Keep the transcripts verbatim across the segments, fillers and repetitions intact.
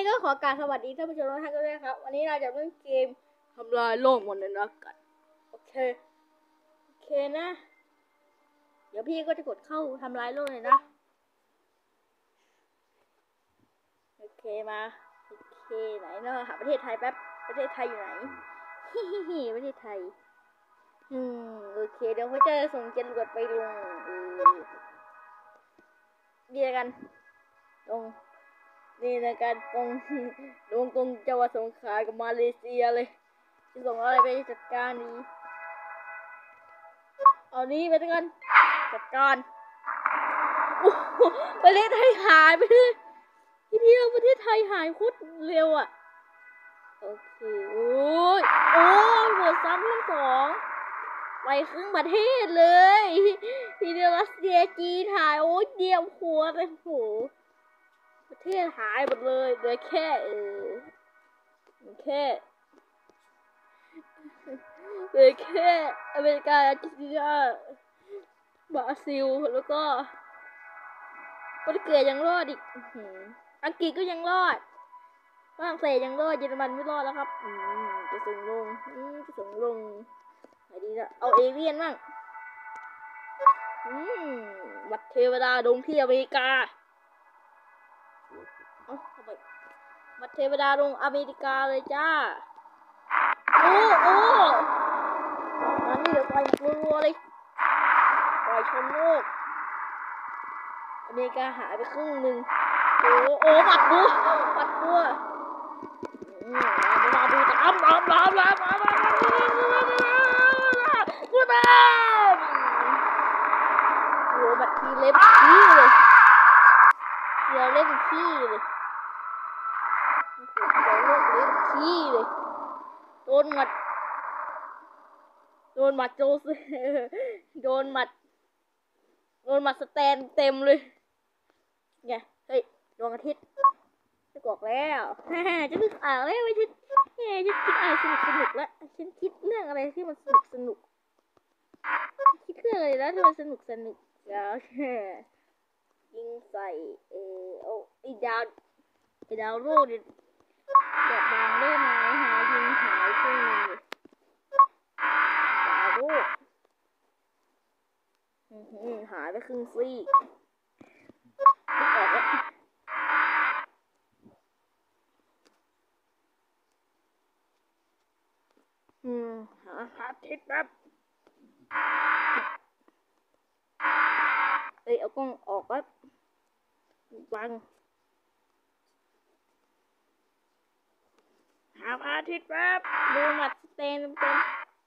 ก็ขอกราบสวัสดีท่านผู้ชมทุกท่านกันด้วยครับวันนี้เราจะเล่นเกมทำลายโลกหมดเลยนะกันโอเคโอเคนะเดี๋ยวพี่ก็จะกดเข้าทำลายโลกเลยนะโอเคมาโอเคไหนเนาะหาประเทศไทยแป๊บประเทศไทยอยู่ไหนฮิฮิฮิประเทศไทยอืมโอเคเดี๋ยวเขาจะส่งจรวดไปลงเออเดียวกันตรงนี่นะการตรงลงตรงจังหวัดสงขลากับมาเลเซียเลยจะส่งอะไรไปจัดการนี้เอานี้ไปด้วยกันจัดการโอ้โหประเทศไทยหายไปเลยทีเดียวประเทศไทยหายโคตรเร็วอ่ะโอเคโอ้ยโอ้ยหมดซ้ำทั้งสองไปครึ่งประเทศเลยทีเดียวรัสเซียจีนหายโอ้ยเดียวหัวเลยโหประเทศหายหมดเลยเหลือแค่เออแค่เหลือแค่อเมริกาอาร์เจนตินาบราซิลแล้วก็โปรตุเกสยังรอดอีกอังกฤษก็ยังรอดฝรั่งเศสยังรอดเยอรมันไม่รอดแล้วครับอืมจะส่งลงอืมจะส่งลงไหนดีละเอาเอเลี่ยนบ้างอืมวัดเทวดาดงที่อเมริกาเอาเข้าไปวัดเทวดาลงอเมริกาเลยจ้าโอ้โอ้อันนี้เดี๋ยวไปรัวๆเลยปล่อยชนโลกอเมริกาหายไปครึ่งหนึ่งโอ้โอ้ปัดบัวปัดบัวมาดูตามตามตามตามตามตามกูตามโอ้บัดทีเล็บขี้เลยเดี๋ยวเล่นขี้เลยเดี๋ยวเล่นเล่นขี้เลยโดนหมัดโดนหมัดโจซโดนหมัดโดนหมัดสแตนเต็มเลยไงเฮ้ยดวงอาทิตย์จะกอกแล้วจะนึกอ่านแล้วไม่ใช่แง่ฉันคิดอ่านสนุกสนุกแล้วฉันคิดเรื่องอะไรที่มันสนุกสนุกคิดเรื่องอะไรแล้วที่มันสนุกสนุกแล้วยิงใส่เออโอ้ไอดาวไอดาวโลกเนี่ยแบบบางได้ไหมหายิงหายครึ่งนึงเลยดาวโลกหายไปครึ่งซี่ไม่ออกแล้วอืมหาหาทิศแป๊บเอ้ยเอากล้องออกแป๊บบังหาพระอาทิตย์แป๊บดูหมัดสเตนเต็ม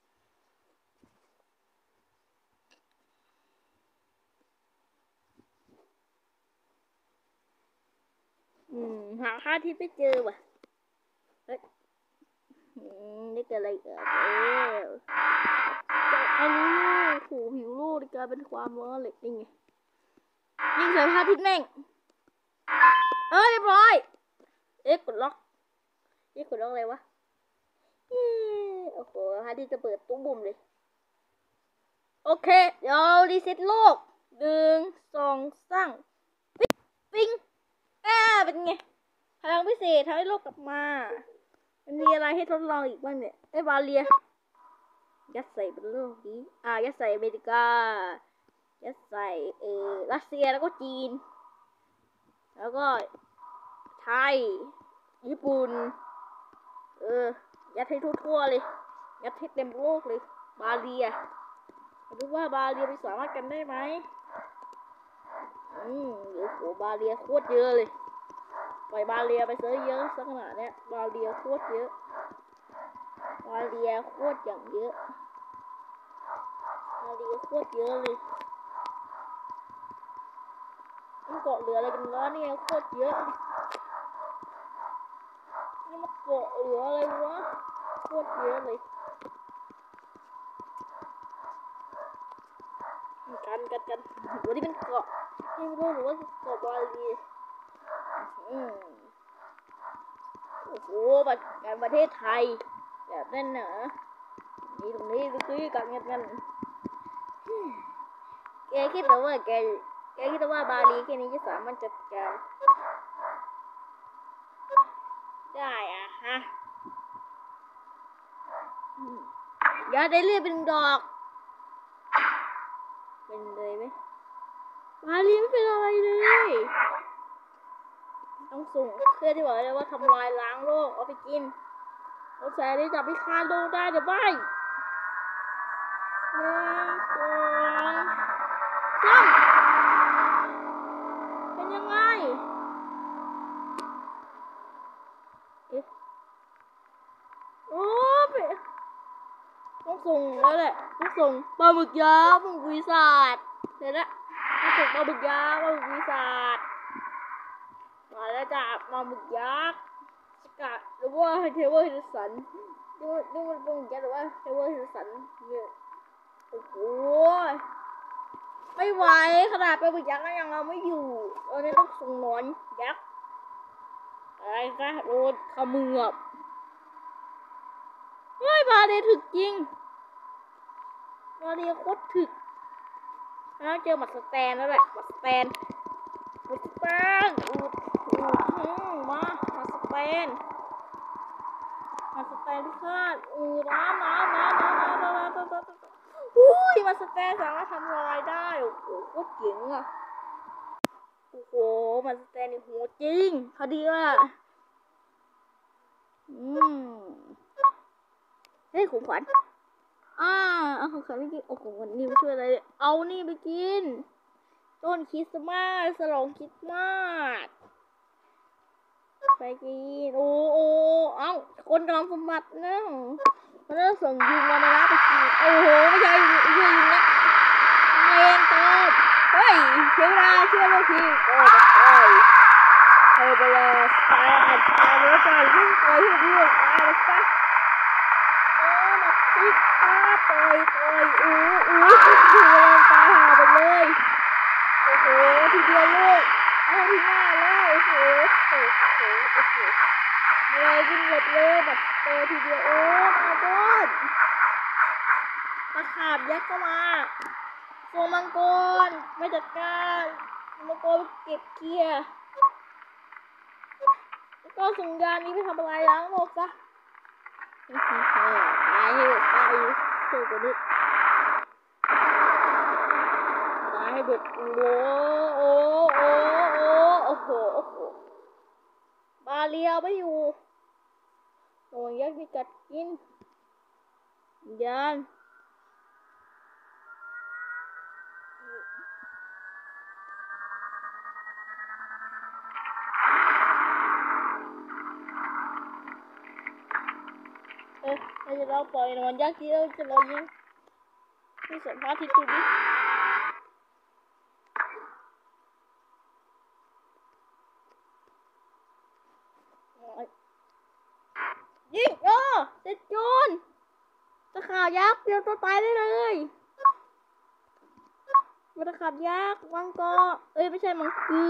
อืมหาพระอาทิตย์ไม่เจอว่ะเฮ้ยนี่เกิดอะไรเกิดเอออันนี้ถูผิวโลกกลายเป็นความร้อนเหล็กนี่ไงยิงใส่พระอาทิตย์แม่งเออเรียบร้อยเอ๊ะกดล็อกเอ๊ะกดล็อกอะไรวะโอ้โหพระอาทิตย์จะเปิดตุ้มบุ่มเลยโอเคเดี๋ยวรีเซ็ตโลกหนึ่งสองสามปิ้งอ่าเป็นไงพลังพิเศษทำให้โลกกลับมามันมีอะไรให้ทดลองอีกบ้างเนี่ยไอ้บาเลียยัดใส่บนโลกนี้อ่ายัดใส่อเมริกายัดใส่เออรัสเซียแล้วก็จีนแล้วก็ไทยญี่ปุ่นเออยัดให้ทั่วๆเลยยัดให้เต็มโลกเลยบาเลียดูว่าบาเลียไปสามารถกันได้ไหมอืมโอ้โหบาเลียโคตรเยอะเลยปล่อยบาเลียไปเซอเยอะสักขนาดเนี้ยบาเลียโคตรเยอะบาเลียโคตรอย่างเยอะบาเลียโคตรเยอะเลยมันเกาะเหลืออะไรกันวะเนี่ยโคตรเยอะนี่มันเกาะเหลืออะไรวะโคตรเยอะเลยกันกันกันวันนี้เป็นเกาะไม่รู้หรือว่าเกาะบาลีอืมโอ้โหบัตรการประเทศไทยแบบนั้นเหรอนี่ตรงนี้ดูซิกันกันกันแกคิดว่าแกแกคิดว่าบาลีแค่นี้จะสามารถจัดการยาได้เรียเป็นดอกเป็นเลยไหมมาเรียไม่เป็นอะไรเลยต้องส่งเพื่อที่บอกเลยว่าทำลายล้างโลกเอาไปกินเอาแสได้จับไปฆ่าโลกได้เดี๋ยวไปหนึ่งสองสามเป็นยังไงเอ๊ะโอ้ไปต้องส่งแล้วแหละต้องส่งปลาหมึกยักษ์ปลาหมึกวิสาดเดี๋ยวนะต้องส่งปลาหมึกยักษ์ปลาหมึกวิสาดมาแล้วจ้ะปลาหมึกยักษ์สกัดหรือว่าเทเวอร์ฮิลสันนี่มันนี่มันปลาหมึกยักษ์หรือว่าเทเวอร์ฮิลสันเนี่ยโอ้โหไม่ไหวขนาดปลาหมึกยักษ์ก็ยังเอาไม่อยู่ตอนนี้ต้องส่งหนอนยักษ์อะไรคะโดนขมือบเฮ้ยบาเดถึกจริงบาเดโคตรถึกแล้วเจอหมัดสแตนแล้วแหละหมัดสแตนหมัดสแตนอูดอูดฮึมาหมัดสแตนหมัดสแตนที่คาดอูดน้ำน้ำน้ำน้ำน้ำน้ำน้ำน้ำอุ้ยหมัดสแตนสามารถทำลายได้โอ้โหโคตรเจ๋งอ่ะโอ้โหหมัดสแตนนี่โหจริงพอดีว่ะอืมเฮ้ยของขวัญอ่าเอาของขวัญไปกินโอ้โหนี่มาช่วยอะไรเอานี่ไปกินต้นคริสต์มาสฉลองคริสต์มาสไปกินโอ้โอ้เอ้าคนกำลังสมบัตินะมันต้องส่งยิงมาในร้านไปกินโอ้โหไม่ใช่ยิงยิงนะเองตอบเฮ้ยเชียงรายเชื่อว่าพี่โอ้จะไปเธอไปเลยสตาร์อัดสตาร์แล้วใจยิ่งไปที่เรื่องอะไรสักโอ้มาพิกข้าต่อยต่อยอู้อู้ถึงแรงตายหาไปเลยโอ้โหทีเดียวลูกเอาที่หน้าแล้วโอ้โหโอ้โหโอ้โหเลยวิ่งหลบเลยแบบเตะทีเดียวโอ้มาโดนตะขาบยักษ์ก็มาตัวมังกรไม่จัดการมังกรเก็บเกียร์แล้วก็ส่งยานนี้ไปทำอะไรล้างโลกซะตายให้ตายเสือกระดึกตายให้เด็กโอ้โอ้โอ้โอ้โอ้โหโอ้โหบาเรียไม่อยู่โอ้ยยักษ์มีกัดกินยานเออเราจะเราปล่อยนอนยักษ์ที่เราจะเรายิงที่สวนพระอาทิตย์ดูดิยิงเออเด็ดโจรตะขาบยักษ์เดียวตัวตายได้เลยมันตะขาบยักษ์มังกรเอ้ยไม่ใช่มังคือ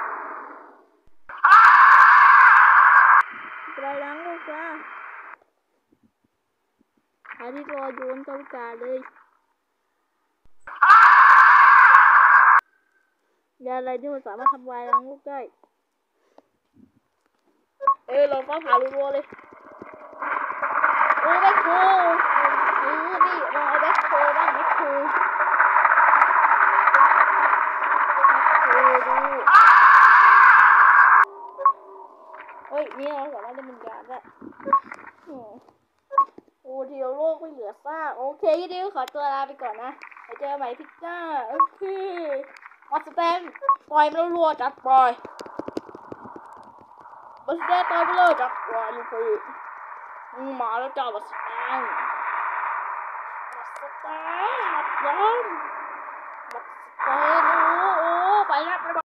อะไรล้างลูกจ้าหาที่รอโยนเจ้ากาเลยยาอะไรที่มันสามารถทำลายล้างลูกได้เออเราฟ้าผ่ารัวๆเลยโอ้แบ็คโฮเออนี่เราเอาแบ็คโฮบ้างแบ็คโฮแบ็คโฮดูเฮ้ยนี่เราสามารถเล่นเป็นยาได้โอ้เดียวโลกไม่เหลือซากโอเคยี่ดิวขอตัวลาไปก่อนนะไปเจอใหม่พิกหน้าโอเคมาสแตนปล่อยมันรัวจัดปล่อยมาสแตนต่อยไปเลยจัดปล่อยลูกพี่มาแล้วจ้ามาสแตนมาสแตนมาย้อมมาสแตนโอ้โอ้ไปแล้ว